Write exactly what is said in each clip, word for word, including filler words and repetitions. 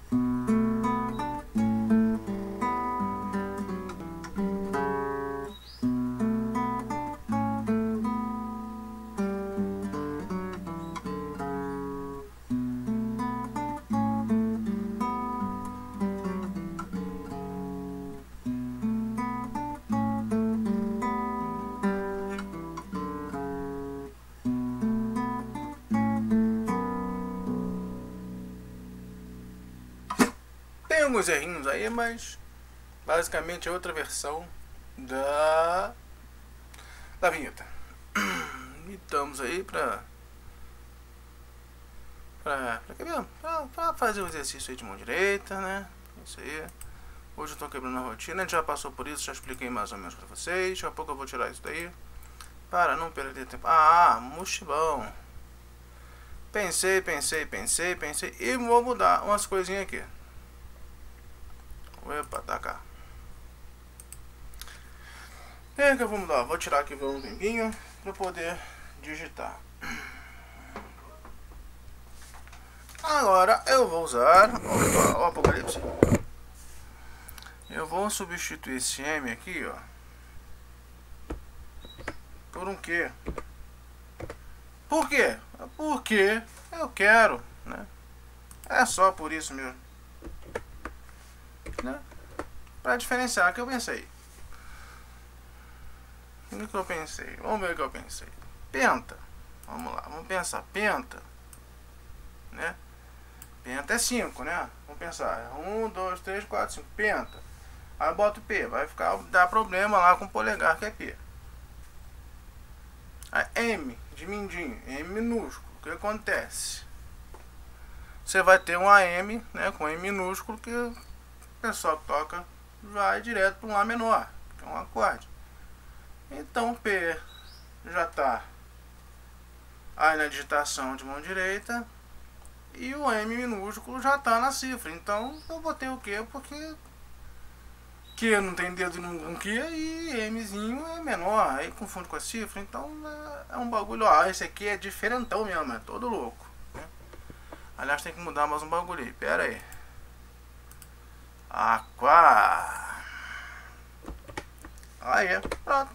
Tem alguns errinhos aí, mas basicamente é outra versão da da vinheta. E estamos aí pra pra, pra, pra, pra, pra fazer o exercício aí de mão direita, né? Isso aí. Hoje eu tô quebrando a rotina, a gente já passou por isso, já expliquei mais ou menos pra vocês. Daqui a pouco eu vou tirar isso daí para não perder tempo. Ah, mochilão. Pensei, pensei, pensei, pensei e vou mudar umas coisinhas aqui. Epa, tá cá. E aí que eu vou mudar? Vou tirar aqui por um tempinho para poder digitar. Agora eu vou usar o Apocalipse. Eu vou substituir esse M aqui, ó, por um Q. Por quê? Porque eu quero, né? É só por isso mesmo, né? Pra diferenciar, que eu pensei. O que eu pensei? Vamos ver o que eu pensei. Penta. Vamos lá, vamos pensar. Penta, né? Penta é cinco, né? Vamos pensar. um, dois, três, quatro, cinco. Penta. Aí bota o P. Vai ficar, dar problema lá com o polegar, que é P. Aí M de mindinho. M minúsculo. O que acontece? Você vai ter um A M, né? Com M minúsculo, que o pessoal que toca vai direto para um Lá menor, que é um acorde. Então P já está aí na digitação de mão direita e o M minúsculo já está na cifra. Então eu botei o Q porque Q não tem dedo com Q e Mzinho é menor, aí confunde com a cifra. Então é um bagulho, ó, esse aqui é diferentão mesmo, é todo louco, né? Aliás, tem que mudar mais um bagulho aí, pera aí. Aquá. Aí, pronto.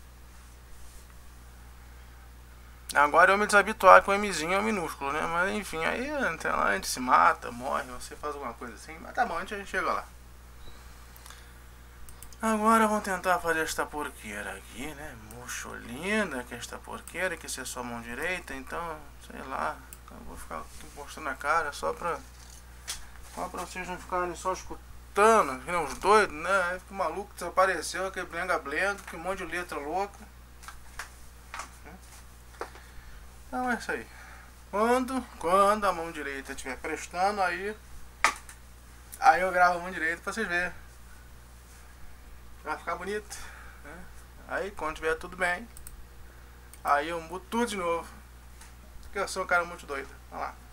Agora eu me desabituar com o Mzinho é o minúsculo, né? Mas enfim, aí a gente se mata, morre, você faz alguma coisa assim. Mas tá bom, a gente chega lá. Agora vamos tentar fazer esta porqueira aqui, né? Mocholinda, que é esta porqueira, que isso é só mão direita, então, sei lá. Eu vou ficar aqui postando a cara só pra, só pra vocês não ficarem só escutando, que nem uns doidos, né? Aí fica maluco, desapareceu, aquele blenga-blenga, que um monte de letra louca. Então é isso aí. Quando, quando a mão direita estiver prestando, aí aí eu gravo a mão direita pra vocês verem. Vai ficar bonito, né? Aí quando tiver tudo bem, aí eu mudo tudo de novo, porque eu sou um cara muito doido. Olha lá.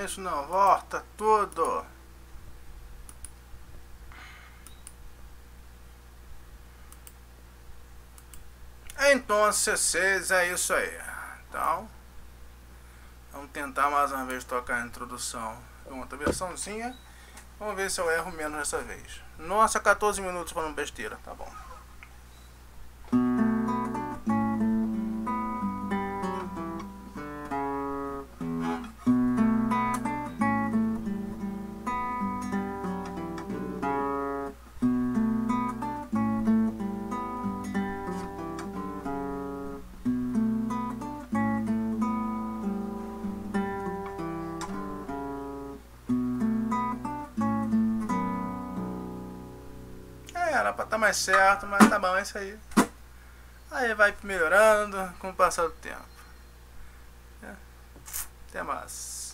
isso não, volta tudo. Então, C seis é isso aí. Então, vamos tentar mais uma vez tocar a introdução de outra versãozinha. Vamos ver se eu erro menos dessa vez. Nossa, quatorze minutos falando besteira, tá bom. Era pra estar mais certo, mas tá bom, é isso aí. Aí vai melhorando com o passar do tempo. Até mais.